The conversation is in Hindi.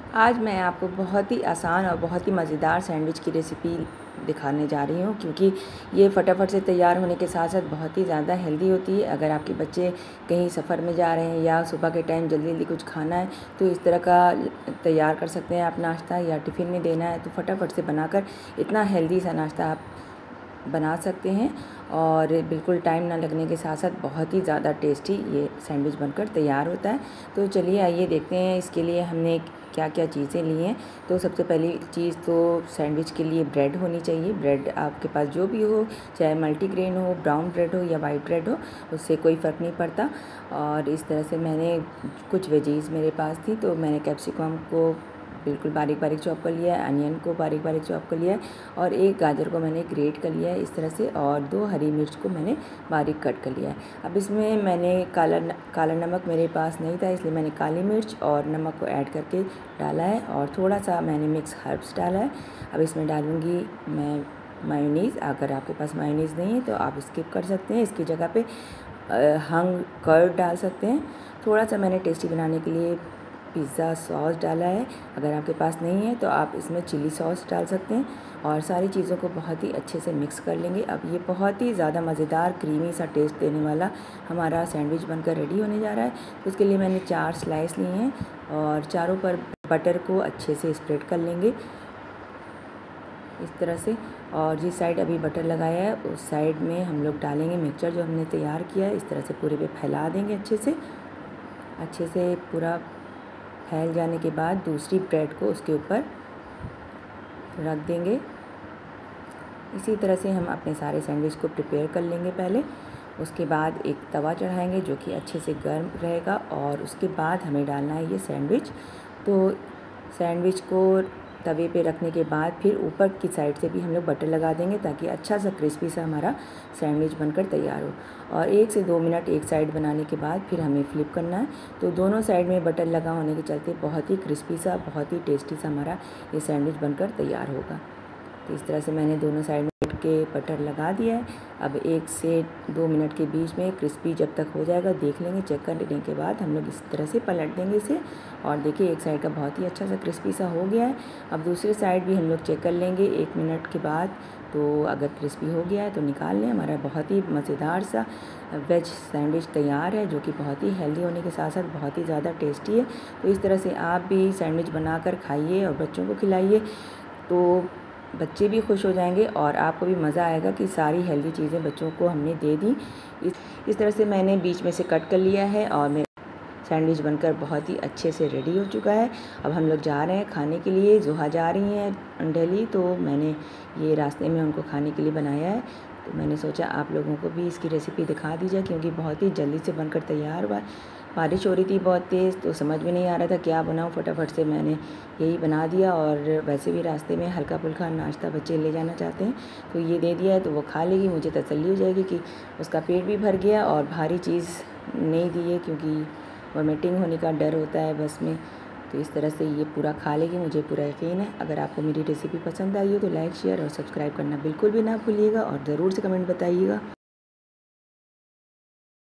आज मैं आपको बहुत ही आसान और बहुत ही मज़ेदार सैंडविच की रेसिपी दिखाने जा रही हूँ, क्योंकि ये फटाफट से तैयार होने के साथ साथ बहुत ही ज़्यादा हेल्दी होती है। अगर आपके बच्चे कहीं सफ़र में जा रहे हैं या सुबह के टाइम जल्दी जल्दी कुछ खाना है तो इस तरह का तैयार कर सकते हैं आप नाश्ता, या टिफ़िन में देना है तो फटाफट से बनाकर इतना हेल्दी सा नाश्ता आप बना सकते हैं और बिल्कुल टाइम ना लगने के साथ साथ बहुत ही ज़्यादा टेस्टी ये सैंडविच बनकर तैयार होता है। तो चलिए आइए देखते हैं इसके लिए हमने क्या क्या चीज़ें ली हैं। तो सबसे पहली चीज़ तो सैंडविच के लिए ब्रेड होनी चाहिए। ब्रेड आपके पास जो भी हो, चाहे मल्टीग्रेन हो, ब्राउन ब्रेड हो या वाइट ब्रेड हो, उससे कोई फ़र्क नहीं पड़ता। और इस तरह से मैंने कुछ वेजीज़ मेरे पास थी, तो मैंने कैप्सिकम को बिल्कुल बारीक बारीक चॉप कर लिया है, अनियन को बारीक बारीक चॉप कर लिया है और एक गाजर को मैंने ग्रेट कर लिया है इस तरह से, और 2 हरी मिर्च को मैंने बारीक कट कर लिया है। अब इसमें मैंने काला नमक मेरे पास नहीं था, इसलिए मैंने काली मिर्च और नमक को ऐड करके डाला है और थोड़ा सा मैंने मिक्स हर्ब्स डाला है। अब इसमें डालूँगी मैं मायोनीज़। अगर आपके पास मायोनीज़ नहीं है तो आप स्किप कर सकते हैं, इसकी जगह पे हंग कर्ड डाल सकते हैं। थोड़ा सा मैंने टेस्टी बनाने के लिए पिज़्ज़ा सॉस डाला है। अगर आपके पास नहीं है तो आप इसमें चिली सॉस डाल सकते हैं और सारी चीज़ों को बहुत ही अच्छे से मिक्स कर लेंगे। अब ये बहुत ही ज़्यादा मज़ेदार क्रीमी सा टेस्ट देने वाला हमारा सैंडविच बनकर रेडी होने जा रहा है। तो उसके लिए मैंने 4 स्लाइस लिए हैं और चारों पर बटर को अच्छे से स्प्रेड कर लेंगे इस तरह से, और जिस साइड अभी बटर लगाया है उस साइड में हम लोग डालेंगे मिक्सचर जो हमने तैयार किया है। इस तरह से पूरे पे फैला देंगे अच्छे से पूरा फैल जाने के बाद दूसरी ब्रेड को उसके ऊपर रख देंगे। इसी तरह से हम अपने सारे सैंडविच को प्रिपेयर कर लेंगे पहले। उसके बाद एक तवा चढ़ाएंगे जो कि अच्छे से गर्म रहेगा और उसके बाद हमें डालना है ये सैंडविच। तो सैंडविच को तवे पे रखने के बाद फिर ऊपर की साइड से भी हम लोग बटर लगा देंगे ताकि अच्छा सा क्रिस्पी सा हमारा सैंडविच बनकर तैयार हो। और 1 से 2 मिनट एक साइड बनाने के बाद फिर हमें फ्लिप करना है। तो दोनों साइड में बटर लगा होने के चलते बहुत ही क्रिस्पी सा, बहुत ही टेस्टी सा हमारा ये सैंडविच बनकर तैयार होगा। तो इस तरह से मैंने दोनों साइड में के बटर लगा दिया है। अब 1 से 2 मिनट के बीच में क्रिस्पी जब तक हो जाएगा देख लेंगे। चेक कर लेने के बाद हम लोग इस तरह से पलट देंगे इसे, और देखिए एक साइड का बहुत ही अच्छा सा क्रिस्पी सा हो गया है। अब दूसरी साइड भी हम लोग चेक कर लेंगे 1 मिनट के बाद। तो अगर क्रिस्पी हो गया है तो निकाल लें। हमारा बहुत ही मज़ेदार सा वेज सैंडविच तैयार है, जो कि बहुत ही हेल्दी होने के साथ साथ बहुत ही ज़्यादा टेस्टी है। तो इस तरह से आप भी सैंडविच बनाकर खाइए और बच्चों को खिलाइए, तो बच्चे भी खुश हो जाएंगे और आपको भी मज़ा आएगा कि सारी हेल्दी चीज़ें बच्चों को हमने दे दी। इस तरह से मैंने बीच में से कट कर लिया है और मेरा सैंडविच बनकर बहुत ही अच्छे से रेडी हो चुका है। अब हम लोग जा रहे हैं खाने के लिए। जुहा जा रही हैं दिल्ली, तो मैंने ये रास्ते में उनको खाने के लिए बनाया है। तो मैंने सोचा आप लोगों को भी इसकी रेसिपी दिखा दी जाए, क्योंकि बहुत ही जल्दी से बनकर तैयार हुआ। बारिश हो रही थी बहुत तेज़, तो समझ में नहीं आ रहा था क्या बनाऊँ। फटाफट से मैंने यही बना दिया, और वैसे भी रास्ते में हल्का फुल्का नाश्ता बच्चे ले जाना चाहते हैं तो ये दे दिया है, तो वो खा लेगी। मुझे तसल्ली हो जाएगी कि उसका पेट भी भर गया और भारी चीज़ नहीं दी है, क्योंकि वॉमिटिंग होने का डर होता है बस में। तो इस तरह से ये पूरा खा लेगी, मुझे पूरा यकीन है। अगर आपको मेरी रेसिपी पसंद आई हो तो लाइक, शेयर और सब्सक्राइब करना बिल्कुल भी ना भूलिएगा, और ज़रूर से कमेंट बताइएगा।